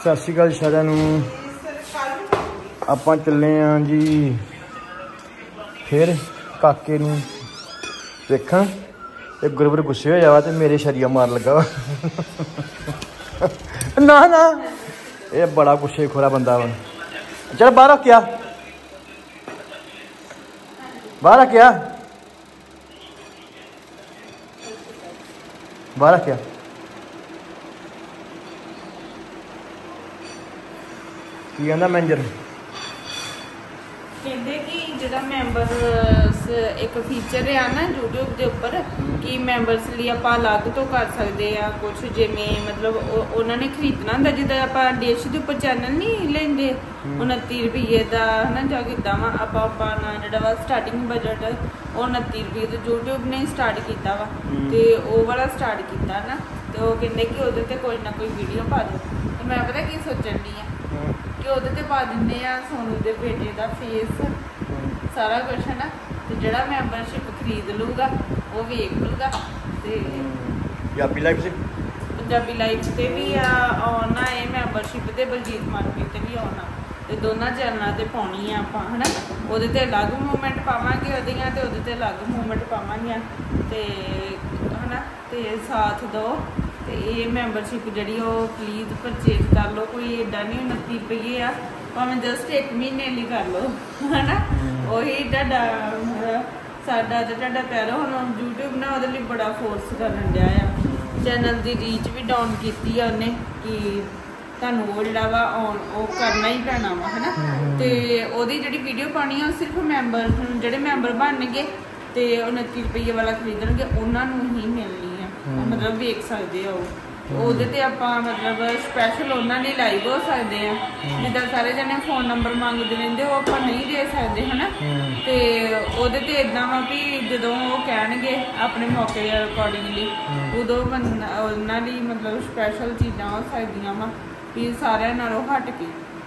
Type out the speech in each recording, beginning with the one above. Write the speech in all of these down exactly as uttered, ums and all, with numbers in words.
सत श्री अकाल सारिਆਂ ਨੂੰ। ਆਪਾਂ ਚੱਲੇ ਆਂ जी फिर काके ਨੂੰ ਦੇਖਾਂ ਤੇ ਗੁਰਵਰ ਗੁੱਸੇ ਹੋਇਆ ਵਾ ਤੇ ਮੇਰੇ ਸ਼ਰੀਆ ਮਾਰ ਲੱਗਾ ਵਾ। ਨਾ ਨਾ ਇਹ ਬੜਾ ਗੁੱਸੇ ਖੋਰਾ ਬੰਦਾ ਵਾ। ਚੱਲ ਬਾਹਰ ਆ ਕਿਆ ਬਾਹਰ ਆ ਕਿਆ ਬਾਹਰ ਆ ਕਿਆ ਕੀ ਕਹਿੰਦਾ ਮੈਨੇਜਰ ਕਹਿੰਦੇ कि ਜਿਹੜਾ ਮੈਂਬਰਸ ਇੱਕ ਫੀਚਰ ਆ ਨਾ YouTube ਦੇ ਉੱਪਰ ਕਿ ਮੈਂਬਰਸ ਲਈ ਆਪਾਂ ਅਲੱਗ ਤੋਂ ਕਰ ਸਕਦੇ ਆ ਕੁਝ ਜਿਵੇਂ ਮਤਲਬ ਉਹਨਾਂ ਨੇ ਖਰੀਦਣਾ ਹੁੰਦਾ ਜਿੱਦਾਂ ਆਪਾਂ ਡਿਸ਼ ਦੇ ਉੱਪਰ ਚੈਨਲ ਨਹੀਂ ਲੈਂਦੇ ਉਨੱਤੀ ਰੁਪਏ ਦਾ ਹਨਾ ਜਾਂ ਕਿੱਦਾਂ ਵਾ ਆਪਾਂ ਆਪਣਾ ਜਿਹੜਾ ਵਾ ਸਟਾਰਟਿੰਗ ਬਜਟ ਉਹ ਉਨੱਤੀ ਰੁਪਏ ਤੋਂ YouTube ਨੇ ਸਟਾਰਟ ਕੀਤਾ ਵਾ ਤੇ ਉਹ ਵਾਲਾ ਸਟਾਰਟ ਕੀਤਾ ਨਾ ਤੇ ਉਹ ਕਹਿੰਦੇ ਕਿ ਉਹਦੇ ਤੇ ਕੋਈ ਨਾ ਕੋਈ ਵੀਡੀਓ ਪਾ ਦਿਓ ਤੇ ਮੈਂ ਪਤਾ ਕੀ ਸੋਚਣ ਦੀ ਆ ਕਿ ਉਹਦੇ ਤੇ ਪਾ ਦਿੰਦੇ ਆ ਸੋਨੂ ਦੇ ਬੇਟੇ ਦਾ ਫੇਸ ਸਾਰਾ ਕੁਛ ਹੈ ਨਾ ਤੇ ਜਿਹੜਾ ਮੈਂਬਰਸ਼ਿਪ ਖਰੀਦ ਲੂਗਾ ਉਹ ਵੇਖ ਲੂਗਾ ਤੇ ਪੰਜਾਬੀ ਲਾਈਫ ਤੇ ਪੰਜਾਬੀ ਲਾਈਫ ਤੇ ਵੀ ਆ ਆਉਣਾ ਇਹ ਮੈਂਬਰਸ਼ਿਪ ਤੇ ਬਲਜੀਤ ਮਾਰਕੀਟ ਤੇ ਵੀ ਆਉਣਾ ਤੇ ਦੋਨਾਂ ਚੈਨਲਾਂ ਤੇ ਪਾਉਣੀ ਆ ਆਪਾਂ ਹਨਾ ਉਹਦੇ ਤੇ ਅਲੱਗ ਮੂਵਮੈਂਟ ਪਾਵਾਂਗੇ ਉਹਦੀਆਂ ਤੇ ਉਹਦੇ ਤੇ ਅਲੱਗ ਮੂਵਮੈਂਟ ਪਾਵਾਂਗੇ ਤੇ ਹਨਾ ਤੇ ਸਾਥ ਦਿਓ ਤੇ ਇਹ ਮੈਂਬਰਸ਼ਿਪ ਜਿਹੜੀ ਉਹ ਪਲੀਜ਼ ਪਰਚੇਜ਼ ਕਰ ਲਓ ਕੋਈ ਏਡਾ ਨਹੀਂ ਉਨੱਤੀ ਰੁਪਏ ਆ ਭਾਵੇਂ ਜਸਟ ਇੱਕ ਮਹੀਨੇ ਲਈ ਕਰ ਲਓ ਹਨਾ ਉਹੀ ਤੁਹਾਡਾ ਸਾਡਾ ਤੇ ਤੁਹਾਡਾ ਪਿਆਰਾ ਹੁਣ YouTube ਨਾ ਉਹਦੇ ਲਈ ਬੜਾ ਫੋਰਸ ਕਰਨ ਡਿਆ ਆ ਚੈਨਲ ਦੀ ਰੀਚ ਵੀ ਡਾਊਨ ਕੀਤੀ ਆ ਉਹਨੇ ਕਿ ਤੁਹਾਨੂੰ ਉਹ ਜਿਹੜਾ ਵਾ ਉਹ ਕਰਨਾ ਹੀ ਪੈਣਾ ਵਾ ਹਨਾ ਤੇ ਉਹਦੀ ਜਿਹੜੀ ਵੀਡੀਓ ਪਾਉਣੀ ਆ ਉਹ ਸਿਰਫ ਮੈਂਬਰ ਜਿਹੜੇ ਮੈਂਬਰ ਬਣਨਗੇ ਤੇ ਉਨੱਤੀ ਰੁਪਏ ਵਾਲਾ ਖਰੀਦਣਗੇ ਉਹਨਾਂ ਨੂੰ ਹੀ ਮਿਲਣੀ ਆ ਮਤਲਬ ਵੇਖ ਸਕਦੇ ਆ ਉਹ ਉਹਦੇ ਤੇ ਆਪਾਂ ਮਤਲਬ ਸਪੈਸ਼ਲ ਉਹਨਾਂ ਲਈ ਲਾਈਵ ਹੋ ਸਕਦੇ ਆ ਜਿੱਦਾਂ ਸਾਰੇ ਜਣੇ ਫੋਨ ਨੰਬਰ ਮੰਗਦੇ ਰਹਿੰਦੇ ਉਹ ਆਪਾਂ ਨਹੀਂ ਦੇ ਸਕਦੇ ਹਨਾ ਤੇ ਉਹਦੇ ਤੇ ਇਦਾਂ ਵਾ ਵੀ ਜਦੋਂ ਉਹ ਕਹਿਣਗੇ ਆਪਣੇ ਮੌਕੇ ਦੇ ਅਕੋਰਡਿੰਗਲੀ ਉਦੋਂ ਉਹਨਾਂ ਲਈ ਮਤਲਬ ਸਪੈਸ਼ਲ ਚੀਜ਼ਾਂ ਹੋ ਸਕਦੀਆਂ ਵਾ ਵੀ ਸਾਰਿਆਂ ਨਾਲੋਂ ਹਟ ਕੇ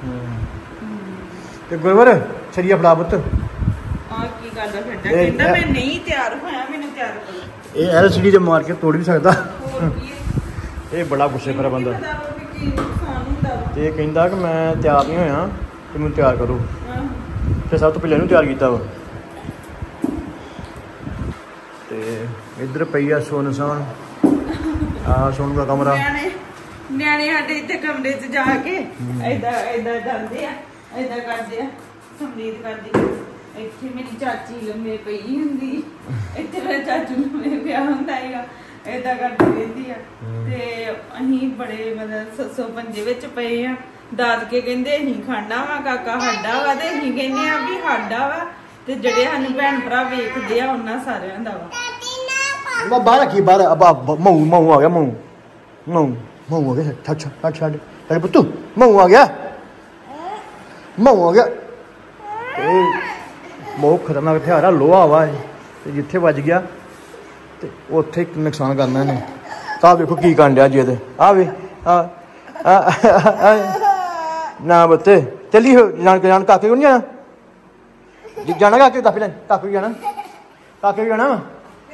ਤੇ ਗੁਰਵਰ ਛਰੀਆ ਫੜਾ ਪੁੱਤ ਆ ਕੀ ਕਰਦਾ ਫਿਰਦਾ ਕਹਿੰਦਾ ਮੈਂ ਨਹੀਂ ਤਿਆਰ ਹੋਇਆ ਮੈਨੂੰ ਤਿਆਰ ਕਰੋ ਇਹ ਐਲਸੀਡੀ ਤੇ ਮਾਰ ਕੇ ਤੋੜ ਵੀ ਸਕਦਾ ਇਹ ਬੜਾ ਗੁੱਸੇ ਖਰਾ ਬੰਦਾ ਤੇ ਕਹਿੰਦਾ ਕਿ ਮੈਂ ਤਿਆਰ ਨਹੀਂ ਹੋਇਆ ਤੇ ਮੈਨੂੰ ਤਿਆਰ ਕਰੋ ਤੇ ਸਭ ਤੋਂ ਪਹਿਲਾਂ ਇਹਨੂੰ ਤਿਆਰ ਕੀਤਾ ਵਾ ਤੇ ਇੱਧਰ ਪਈ ਆ ਸੋਨ ਸਾਨ ਆ ਸੋਨੂ ਦਾ ਕਮਰਾ ਨਿਆਣੇ ਸਾਡੇ ਇੱਥੇ ਕਮਰੇ 'ਚ ਜਾ ਕੇ ਏਦਾਂ ਏਦਾਂ ਜਾਂਦੇ ਆ ਏਦਾਂ ਕਰਦੇ ਆ ਸੰਗੀਤ ਕਰਦੀ ਇੱਥੇ ਮੇਰੀ ਚਾਚੀ ਲੰਮੇ ਪਈ ਹੁੰਦੀ ਇੱਥੇ ਮੇਰਾ ਚਾਚੂ ਲੰਮੇ ਪਿਆ ਹੁੰਦਾ ਹੈਗਾ ਏਦਾਂ ਕਰਦੀ ਰਹਿੰਦੀ ਆ ਤੇ ਅਸੀਂ ਬੜੇ ਮਤਲਬ ਸੱਸੋ ਪੰਜੇ ਵਿੱਚ ਪਏ ਆ ਦਾਦਕੇ ਕਹਿੰਦੇ ਅਸੀਂ ਖਾਣਾ ਵਾ ਕਾਕਾ ਸਾਡਾ ਵਾ ਤੇ ਅਸੀਂ ਕਹਿੰਦੇ ਆ ਵੀ ਸਾਡਾ ਵਾ ਤੇ ਜਿਹੜੇ ਸਾਨੂੰ ਭੈਣ ਭਰਾ ਵੇਖਦੇ ਆ ਉਹਨਾਂ ਸਾਰਿਆਂ ਦਾ ਵਾ ਬਾਹਰ ਰੱਖੀ ਬਾਹਰ ਅਬਾ ਮਊ ਮਊ ਆ ਗਿਆ ਮਊ ਮਊ ਮਊ ਆ ਗਿਆ ਛੱਡ ਛੱਡ ਛੱਡ ਅਰੇ ਪੁੱਤੂ ਮਊ ਆ ਗਿਆ ਮਊ ਆ ਗਿਆ ਇਹ ਬਹੁਤ ਖਤਰਨਾਕ ਹਥਿਆਰ ਆ ਲੋਹਾ ਵਾ ਤੇ ਜਿੱਥੇ ਵੱਜ ਗਿਆ ਤੇ ਉੱਥੇ ਨੁਕਸਾਨ ਕਰਨਾ ਇਹਨੇ ਤਾਂ ਵੇਖੋ ਕੀ ਕਰਨ ਡਿਆ ਜੀ ਇਹਦੇ ਆ ਵੇ ਆ ਨਾ ਬੱਤੇ ਚੱਲੀ ਜਾਣ ਕੇ ਜਾਣ ਕਾਕੇ ਕੋਲ ਨਹੀਂ ਜਾਣਾ ਜਾਣਾ ਕਾਕੇ ਕਾਕੇ ਲੈ ਕਾਕੇ ਜਾਣਾ ਕਾਕੇ ਜਾਣਾ ਵਾ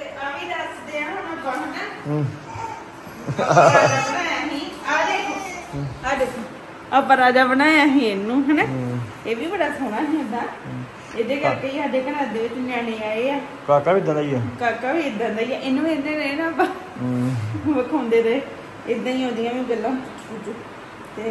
ਆਪਾਂ ਰਾਜਾ ਬਣਾਇਆ ਸੀ ਇਹਨੂੰ ਹਨਾ ਇਹ ਵੀ ਬੜਾ ਸੋਹਣਾ ਸੀ ਏਦਾਂ ਇਹਦੇ ਕਰਕੇ ਹੀ ਸਾਡੇ ਘਰ ਦੇ ਵਿੱਚ ਨਿਆਣੇ ਆਏ ਆ ਕਾਕਾ ਵੀ ਇਦਾਂ ਦਾ ਹੀ ਆ ਕਾਕਾ ਵੀ ਇਦਾਂ ਦਾ ਹੀ ਆ ਇਹਨੂੰ ਇਹਦੇ ਰਹੇ ਨਾ ਆਪਾਂ ਵਿਖਾਉਂਦੇ ਰਹੇ ਇਦਾਂ ਹੀ ਉਹਦੀਆਂ ਵੀ ਗੱਲਾਂ ਤੇ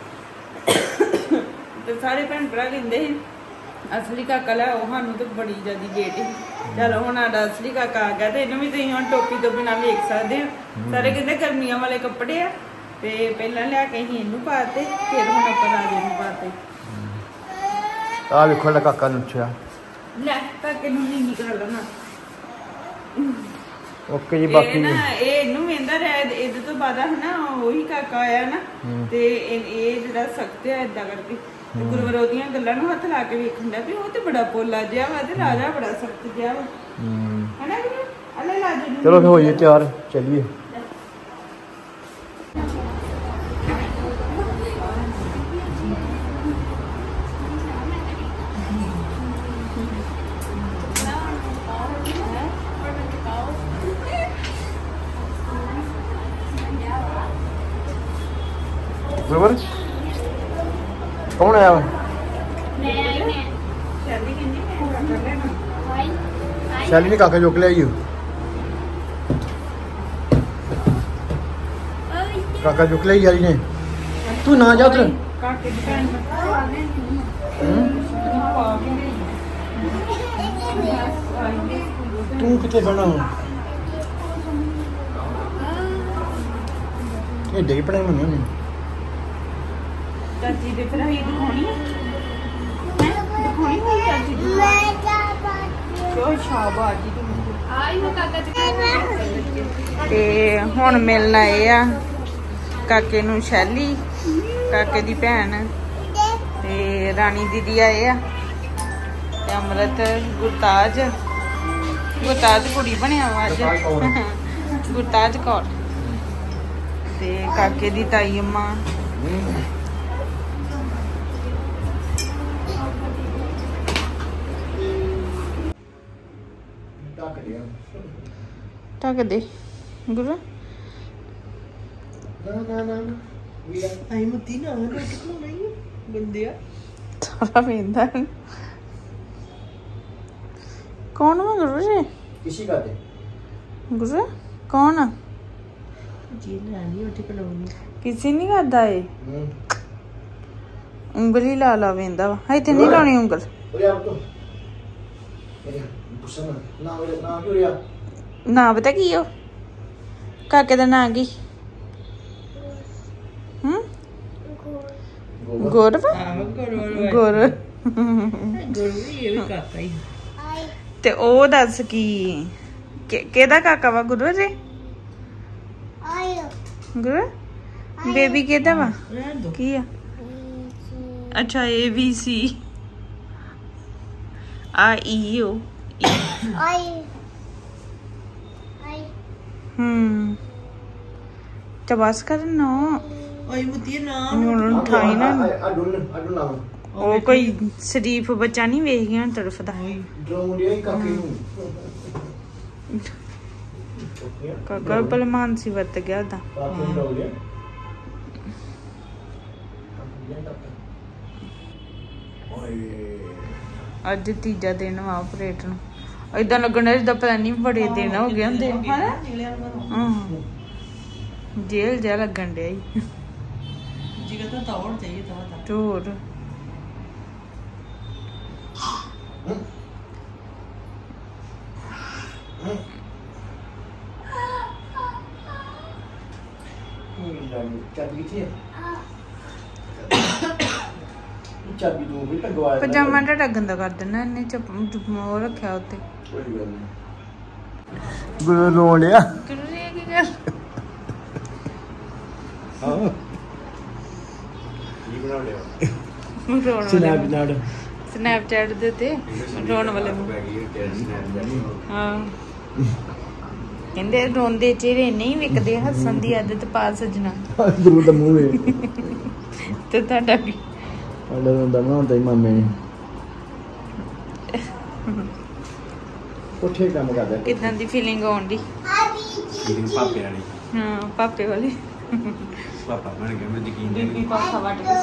ਤੇ ਸਾਰੇ ਭੈਣ ਭਰਾ ਕਹਿੰਦੇ ਸੀ ਅਸਲੀ ਕਾਕਾ ਲੈ ਉਹ ਸਾਨੂੰ ਤਾਂ ਬੜੀ ਜ਼ਿਆਦਾ ਵੇਟ ਸੀ ਚਲੋ ਹੁਣ ਸਾਡਾ ਅਸਲੀ ਕਾਕਾ ਆ ਗਿਆ ਤੇ ਇਹਨੂੰ ਵੀ ਤੁਸੀਂ ਹੁਣ ਟੋਪੀ ਤੋਂ ਬਿਨਾਂ ਵੇਖ ਸਕਦੇ ਹੋ ਸਾਰੇ ਕਹਿੰਦੇ ਗਰਮੀਆਂ ਵਾਲੇ ਕੱਪੜੇ ਆ ਤੇ ਪਹਿਲਾਂ ਲਿਆ ਕੇ ਅਸੀਂ ਇਹਨੂੰ ਪਾਤੇ ਫਿਰ ਹੁਣ ਆਪਾਂ ਰਾਜੇ ਨੂੰ ਪਾਤੇ ਆ ਵੇਖੋ ਲੈ ਕਾਕਾ ਨੁੱਚਿਆ ਲੈ ਕਾਕੇ ਨੂੰ ਨਹੀਂ ਨਿਕਲਣਾ ਨਾ ਓਕੇ ਜੀ ਬਾਕੀ ਨਾ ਇਹ ਇਹਨੂੰ ਵੇਂਦਾ ਰਿਹਾ ਇਹਦੇ ਤੋਂ ਬਾਅਦ ਹਨਾ ਉਹੀ ਕਾਕਾ ਆਇਆ ਨਾ ਤੇ ਇਹ ਜਿਹੜਾ ਸਖਤ ਹੈ ਏਦਾਂ ਕਰਕੇ ਤੇ ਗੁਰਵਰ ਉਹਦੀਆਂ ਗੱਲਾਂ ਨੂੰ ਹੱਥ ਲਾ ਕੇ ਵੇਖਣ ਦਾ ਵੀ ਉਹ ਤੇ ਬੜਾ ਪੋਲਾ ਜਿਹਾ ਵਾ ਤੇ ਰਾਜਾ ਬੜਾ ਸਖਤ ਜਿਹਾ ਵਾ ਹਨਾ ਗੁਰੂ ਅਲੇ ਰਾਜੇ ਨੂੰ ਚਲੋ ਫਿਰ ਹੋਈਏ ਤਿਆਰ ਚੱਲੀਏ बरोबर कौन आया शैली ने काका चुक लिया काका चुक लिया शैली ने तू ना जा उधर तू कितने बना ये डे पढ़ाई मम्मी ने चाची दे फिर ये दिखानी है दिखानी है चाची दी क्यों शाबाश जी आई वो काका जी ते हुन मिलना ए आ काके नू शैली काके दी भैन ते रानी दीदी आए आ ते अमृत गुरताज गुरताज कुड़ी बनया अज गुरताज कौर ते काके दी ताई अम्मा ढक दे गुरु आई मुती ना रोटी नहीं बंदिया सारा वेंदा कौन है गुरु जी किसी का दे गुरु कौन है जी लानी रोटी खिलाऊंगी किसी नहीं करदा है उंगली ला ला वेंदा वा हाई ते नहीं लानी उंगल ओरे आप तो मेरे गुस्सा ना ना ओरे ना क्यों रे ना पता की हो काके दा नाम की हम्म गौरव गौरव ये भी काका ही ते ओ दस की केदा काका वा गुरु जी गुरु बेबी केदा वा की है अच्छा ए बी सी आ ई ओ हम्म तो बस कर नो आई मुती ना ठाई ना अडुन अडुन ना ओ कोई शरीफ बच्चा नहीं वेख गया तरफदा ड्रोन काके काका भलमान सी वरत गया दा अज तीजा दिन वा ऑपरेट नु इदा लगना जिदा पता नहीं बड़े दिन हो गए होंदे हां जेल जा लगन डे जी का तो दौड़ चाहिए था टूर चाबी किथे चाबी दो भी लगवाया पजामा ढाडा गंदा कर देना इन्ने चप वो रखा उत्ते कोई गल नहीं गुरु रोन लिया गुरु जी की गल हां ये बना लिया रोन स्नैपचैट स्नैपचैट दे ते रोन वाले हां कहंदे रोंदे चेहरे नहीं विकदे हसन दी आदत पा सजना गुरु दा मुंह है ते ਤੁਹਾਡਾ ਕੀ ਸਾਡਾ ਰੋਂਦਾ ਬਣਾਉਂਦਾ ਹੀ ਮਾਮੇ ਨੇ ਉੱਥੇ ਕੰਮ ਕਰਦਾ ਕਿਦਾਂ ਦੀ ਫੀਲਿੰਗ ਆਉਣ ਦੀ ਫੀਲਿੰਗ ਪਾਪੇ ਵਾਲੀ ਹਾਂ ਪਾਪੇ ਵਾਲੀ ਪਾਪਾ ਬਣ ਗਿਆ ਮੈਂ ਯਕੀਨ ਬੀਬੀ ਨਹੀਂ ਪਾਸਾ ਵੱਟ ਕੇ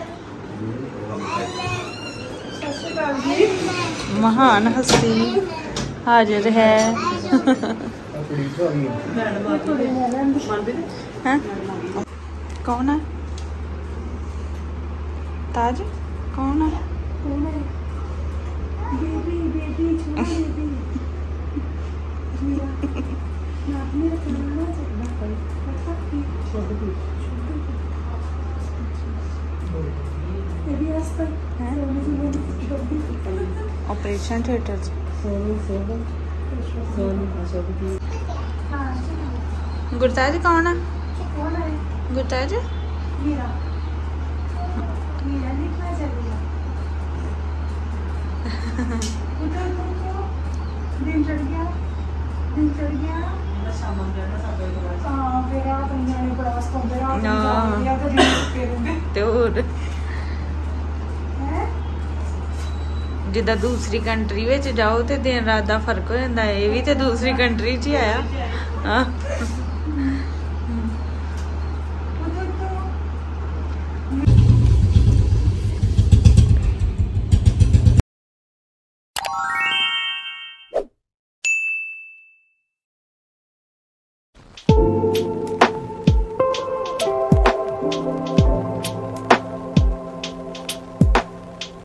ਸੁੱਤੀ ਮਹਾਨ ਹਸਤੀ ਹਾਜ਼ਰ ਹੈ ਪੁਲਿਸ ਆ ਗਈ हैं कौन है ताज कौन है बेबी बेबी छोटा बेबी मेरा ना मेरा करना चाहिए कोई ऐसा की छोटा बेबी रास्ता है ऑपरेशन थिएटर सोनू सोनू सोनू सोनू गुरताज कौन है कौन है गुरताज मीरा मीरा निकला चलिए उधर तो दिन चढ़ गया दिन चढ़ गया हाँ फिर रात ने बड़ा वास्ता फिर रात हाँ। या तो दिन फिर ते और है जिदा दूसरी कंट्री विच जाओ ते दिन रात दा फर्क हो जांदा है। ये भी ते दूसरी कंट्री च ही आया हाँ उधर तो ਆ